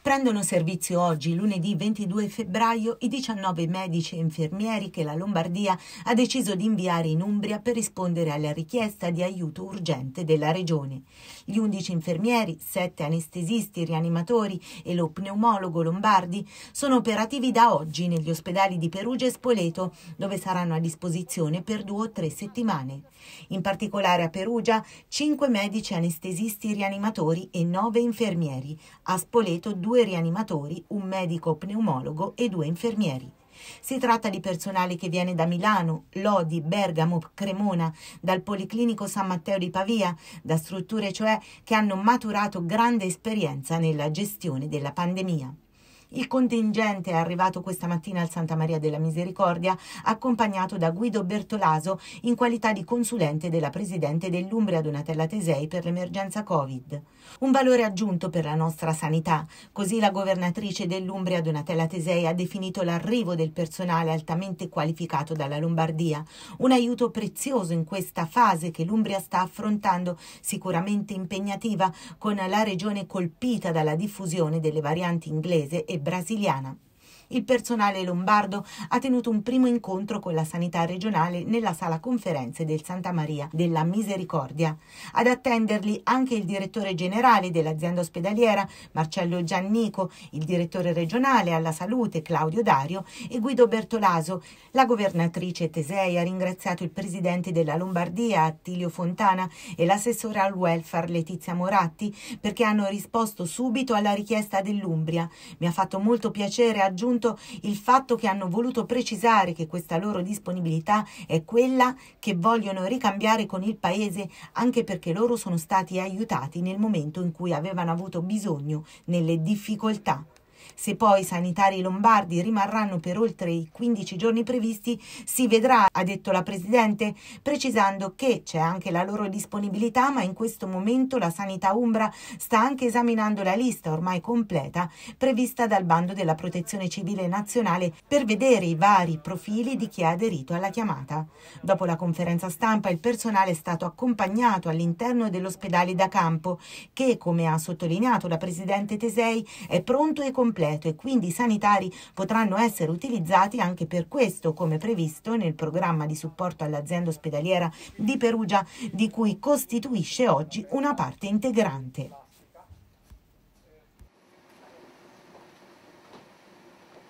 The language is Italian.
Prendono servizio oggi, lunedì 22 febbraio, i 19 medici e infermieri che la Lombardia ha deciso di inviare in Umbria per rispondere alla richiesta di aiuto urgente della regione. Gli 11 infermieri, 7 anestesisti, rianimatori e lo pneumologo Lombardi sono operativi da oggi negli ospedali di Perugia e Spoleto, dove saranno a disposizione per 2 o 3 settimane. In particolare a Perugia 5 medici anestesisti rianimatori e 9 infermieri, a Spoleto 2 rianimatori, un medico pneumologo e 2 infermieri. Si tratta di personale che viene da Milano, Lodi, Bergamo, Cremona, dal Policlinico San Matteo di Pavia, da strutture cioè che hanno maturato grande esperienza nella gestione della pandemia. Il contingente è arrivato questa mattina al Santa Maria della Misericordia, accompagnato da Guido Bertolaso in qualità di consulente della presidente dell'Umbria Donatella Tesei per l'emergenza Covid. Un valore aggiunto per la nostra sanità, così la governatrice dell'Umbria Donatella Tesei ha definito l'arrivo del personale altamente qualificato dalla Lombardia, un aiuto prezioso in questa fase che l'Umbria sta affrontando, sicuramente impegnativa, con la regione colpita dalla diffusione delle varianti inglese e brasiliana. Il personale lombardo ha tenuto un primo incontro con la sanità regionale nella sala conferenze del Santa Maria della Misericordia. Ad attenderli anche il direttore generale dell'azienda ospedaliera Marcello Giannico, il direttore regionale alla salute Claudio Dario e Guido Bertolaso. La governatrice Tesei ha ringraziato il presidente della Lombardia Attilio Fontana e l'assessore al welfare Letizia Moratti perché hanno risposto subito alla richiesta dell'Umbria. Mi ha fatto molto piacere, aggiunto, il fatto che hanno voluto precisare che questa loro disponibilità è quella che vogliono ricambiare con il paese, anche perché loro sono stati aiutati nel momento in cui avevano avuto bisogno, nelle difficoltà. Se poi i sanitari lombardi rimarranno per oltre i 15 giorni previsti, si vedrà, ha detto la Presidente, precisando che c'è anche la loro disponibilità, ma in questo momento la sanità umbra sta anche esaminando la lista ormai completa prevista dal bando della Protezione Civile Nazionale per vedere i vari profili di chi ha aderito alla chiamata. Dopo la conferenza stampa il personale è stato accompagnato all'interno dell'ospedale da campo che, come ha sottolineato la Presidente Tesei, è pronto e completo e quindi i sanitari potranno essere utilizzati anche per questo, come previsto nel programma di supporto all'azienda ospedaliera di Perugia, di cui costituisce oggi una parte integrante.